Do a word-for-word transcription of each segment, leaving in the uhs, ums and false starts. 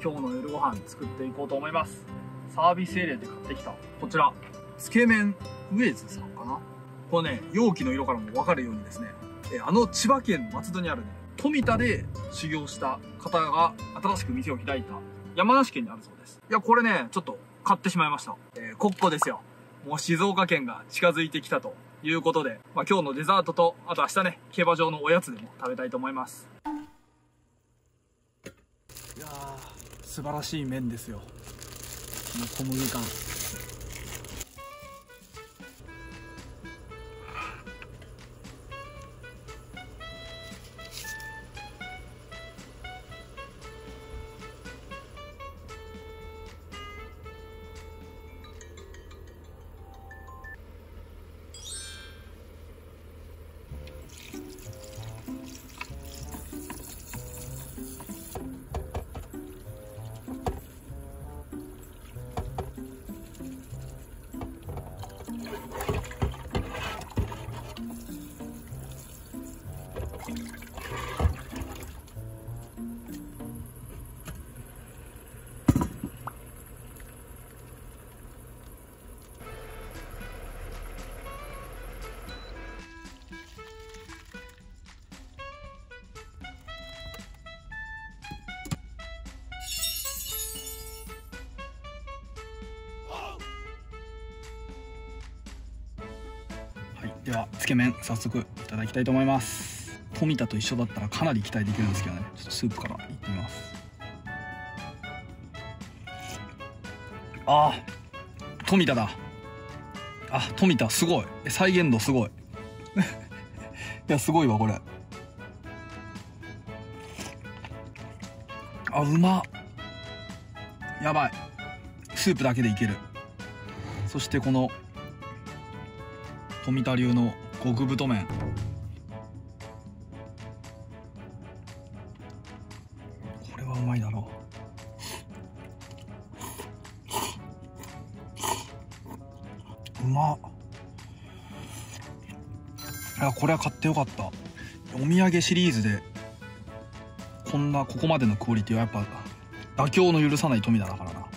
今日の夜ご飯作っていこうと思います。サービスエリアで買ってきたこちらつけ麺ウェズさんかな。これね、容器の色からも分かるようにですね、えあの千葉県松戸にあるね、富田で修行した方が新しく店を開いた山梨県にあるそうです。いや、これね、ちょっと買ってしまいました。えー、コッコですよ。もう静岡県が近づいてきたということで、まあ、今日のデザートと、あと明日ね、競馬場のおやつでも食べたいと思います。いやー、素晴らしい麺ですよ。この小麦感。はい、ではつけ麺早速いただきたいと思います。富田と一緒だったらかなり期待できるんですけどね、ちょっとスープからいってみます。あー、富田だ。あ、富田すごい、再現度すごいいや、すごいわこれ。あ、うまっ。やばい、スープだけでいける。そしてこの富田流の極太麺、これはうまいだろう。うまっ。いや、これは買ってよかった。お土産シリーズでこんなここまでのクオリティはやっぱ妥協の許さない富田だからな。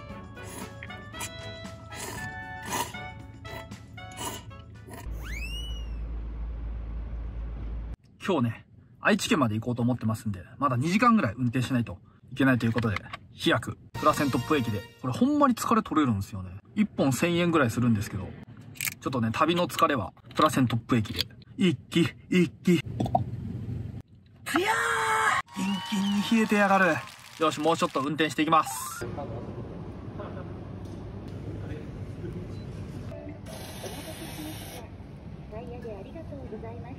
今日ね、愛知県まで行こうと思ってますんで、まだにじかんぐらい運転しないといけないということで、飛躍プラセントップ駅で、これほんまに疲れ取れるんですよね。いっぽんせんえんぐらいするんですけど、ちょっとね、旅の疲れはプラセントップ駅で一気一気。いやー、キンキンに冷えてやがる。よし、もうちょっと運転していきます。ダイヤでありがとうございました。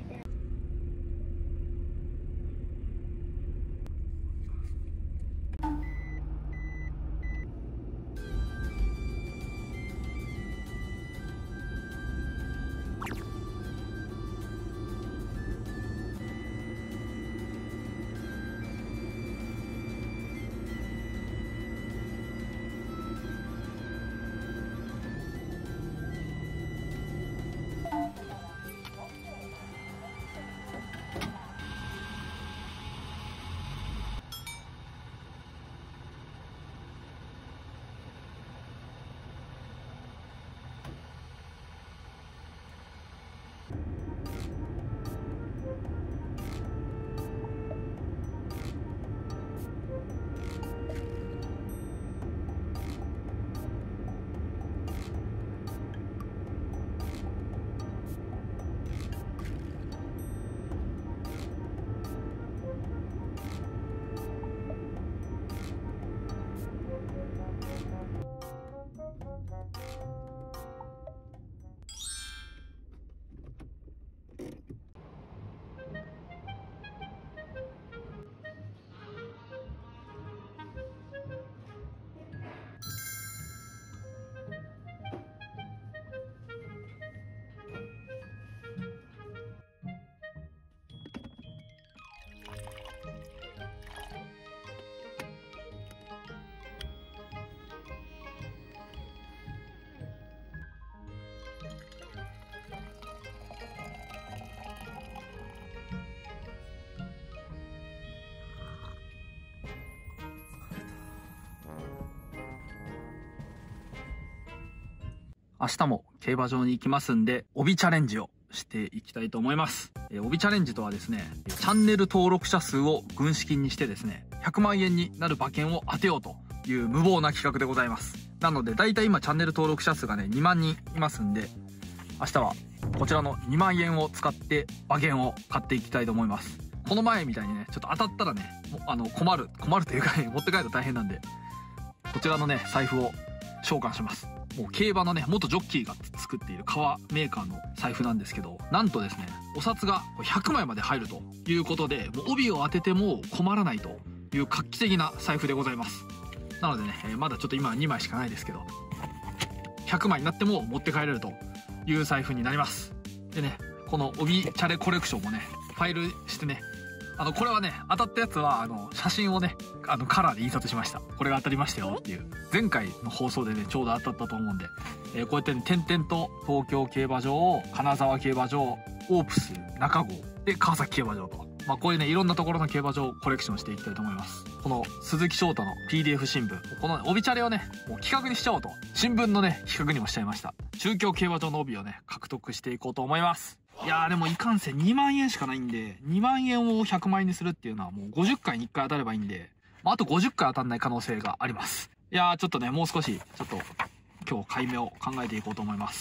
明日も競馬場に行きますんで、帯チャレンジをしていきたいと思います。えー、帯チャレンジとはですね、チャンネル登録者数を軍資金にしてですね、ひゃくまんえんになる馬券を当てようという無謀な企画でございます。なので、だいたい今チャンネル登録者数がね、にまんにんいますんで、明日はこちらのにまんえんを使って馬券を買っていきたいと思います。この前みたいにね、ちょっと当たったらね、あの、困る、困るというかね、持って帰ると大変なんで、こちらのね、財布を召喚します。もう競馬のね、元ジョッキーが作っている革メーカーの財布なんですけど、なんとですね、お札がひゃくまいまで入るということで、もう帯を当てても困らないという画期的な財布でございます。なのでね、えー、まだちょっと今はにまいしかないですけど、ひゃくまいになっても持って帰れるという財布になります。でね、この帯チャレコレクションもね、ファイルしてね、あの、これはね、当たったやつは、あの、写真をね、あの、カラーで印刷しました。これが当たりましたよっていう。前回の放送でね、ちょうど当たったと思うんで、えー、こうやってね、点々と東京競馬場、金沢競馬場、オープス中郷で川崎競馬場と。まあ、こういうね、いろんなところの競馬場をコレクションしていきたいと思います。この鈴木翔太の ピーディーエフ 新聞。この帯チャレをね、もう企画にしちゃおうと。新聞のね、企画にもしちゃいました。中京競馬場の帯をね、獲得していこうと思います。いやーでもいかんせんにまんえんしかないんで、にまんえんをひゃくまんえんにするっていうのはもうごじゅっかいにいっかい当たればいいんで、まあ、あとごじゅっかい当たんない可能性があります。いやーちょっとね、もう少し、ちょっと、今日解明を考えていこうと思います。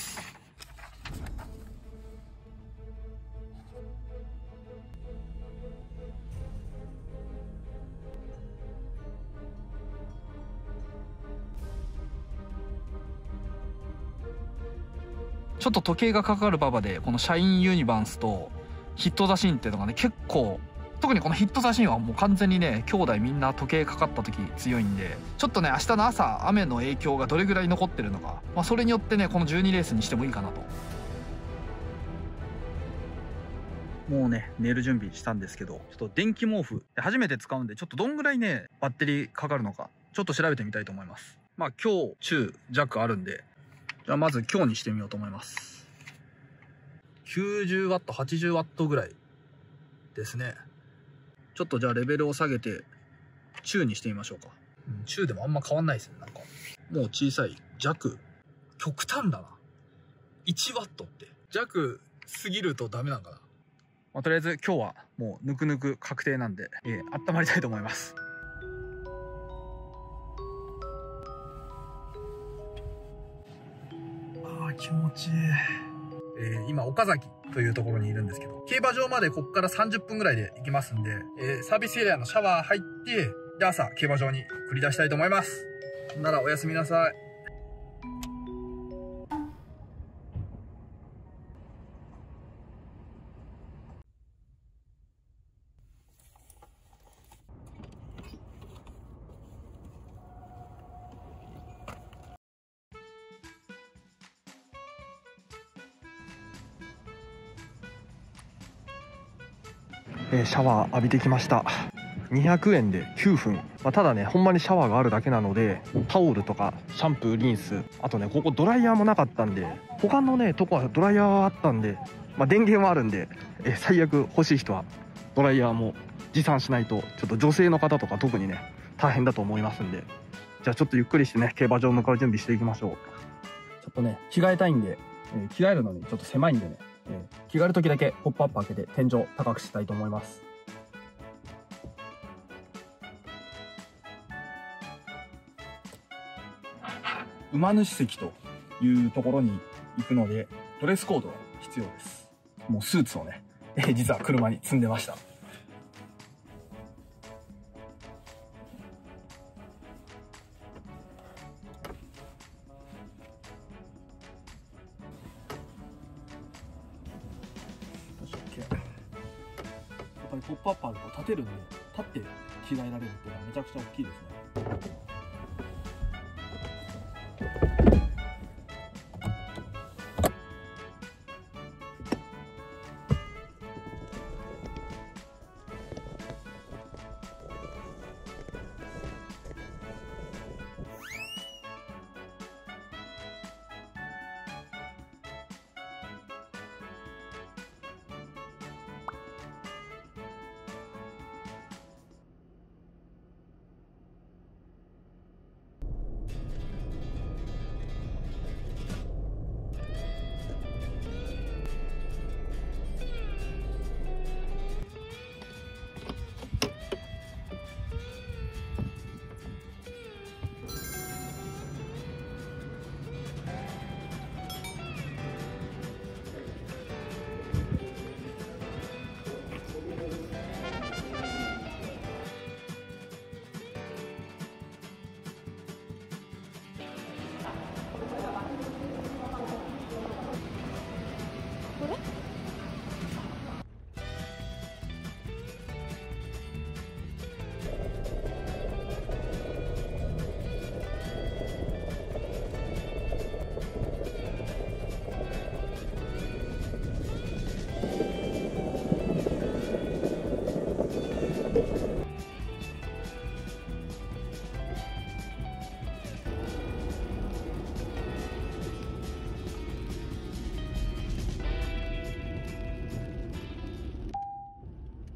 ちょっと時計がかかる馬場で、このシャインユニバースとヒットザシーンっていうのがね、結構、特にこのヒットザシーンはもう完全にね、兄弟みんな時計かかった時強いんで、ちょっとね、明日の朝、雨の影響がどれぐらい残ってるのか、まあそれによってね、このじゅうにレースにしてもいいかなと。もうね、寝る準備したんですけど、ちょっと電気毛布、初めて使うんで、ちょっとどんぐらいね、バッテリーかかるのか、ちょっと調べてみたいと思います。まあ今日、中、弱あるんで、じゃあまず強にしてみようと思います。きゅうじゅうワット、はちじゅうワットぐらいですね。ちょっとじゃあレベルを下げて中にしてみましょうか。うん、中でもあんま変わんないですね。なんかもう小さい。弱。極端だな。いちワットって弱すぎるとダメなんかな。まあ、とりあえず今日はもうぬくぬく確定なんで、えー、温まりたいと思います。あー気持ちいい。えー、今岡崎というところにいるんですけど、競馬場までこっからさんじゅっぷんぐらいで行きますんで、えー、サービスエリアのシャワー入って、で朝競馬場に繰り出したいと思います。ならおやすみなさい。えー、シャワー浴びてきました。にひゃくえんできゅうふん、まあ、ただねほんまにシャワーがあるだけなので、タオルとかシャンプーリンス、あとねここドライヤーもなかったんで、他のねとこはドライヤーはあったんで、まあ、電源はあるんで、えー、最悪欲しい人はドライヤーも持参しないと、ちょっと女性の方とか特にね大変だと思いますんで、じゃあちょっとゆっくりしてね競馬場向かう準備していきましょう。ちょっとね着替えたいんで、えー、着替えるのにちょっと狭いんでね、えー、着替える時だけポップアップ開けて天井高くしたいと思います。馬主席というところに行くので、ドレスコードが必要です。もうスーツをね、え実は車に積んでました。やっぱりポップアップあると立てるんで、立って着替えられるっていうのはめちゃくちゃ大きいですね。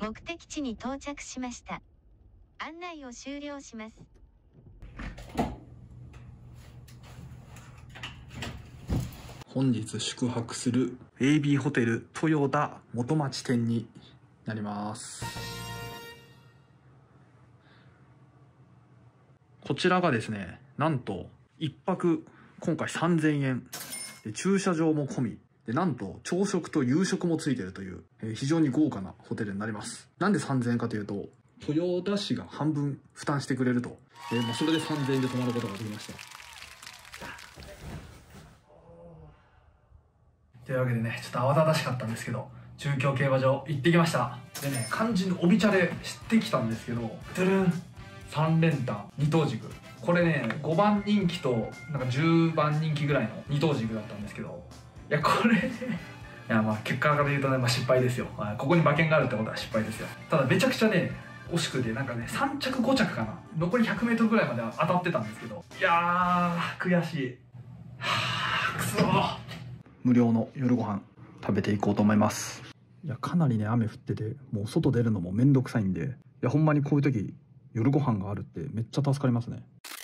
目的地に到着しました。案内を終了します。 本日宿泊する エービー ホテル豊田元町店になります。こちらがですね、なんといっぱく今回さんぜんえんで、駐車場も込みで、なんと朝食と夕食もついているという、えー、非常に豪華なホテルになります。なんでさんぜんえんかというと、豊田市が半分負担してくれると、えー、もうそれでさんぜんえんで泊まることができました。というわけでね、ちょっと慌ただしかったんですけど、中京競馬場行ってきました。でね、肝心のオビチャレ知ってきたんですけど、トゥルンさん連単に等軸、これねごばん人気となんかじゅうばん人気ぐらいのに等軸だったんですけど、いやこれねいやまあ結果から言うとね、まあ、失敗ですよ。ここに馬券があるってことは失敗ですよ。ただめちゃくちゃね惜しくて、なんかねさん着ご着かな、残り ひゃくメートル ぐらいまでは当たってたんですけど、いやー悔しい。はあくそー。無料の夜ご飯食べていこうと思います。いやかなりね雨降ってて、もう外出るのもめんどくさいんで、いやほんまにこういう時夜ご飯があるってめっちゃ助かりますね。